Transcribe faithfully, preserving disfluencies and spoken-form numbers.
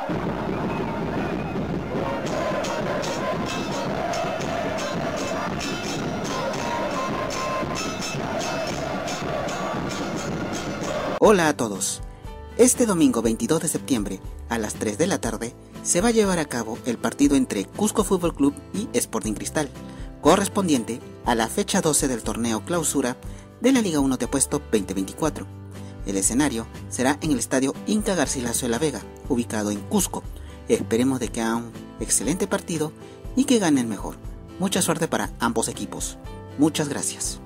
Hola a todos. Este domingo veintidós de septiembre a las tres de la tarde se va a llevar a cabo el partido entre Cusco Fútbol Club y Sporting Cristal, correspondiente a la fecha doce del torneo clausura de la Liga uno de Apuesto veinte veinticuatro. El escenario será en el estadio Inca Garcilaso de la Vega, ubicado en Cusco. Esperemos de que haga un excelente partido y que gane el mejor. Mucha suerte para ambos equipos. Muchas gracias.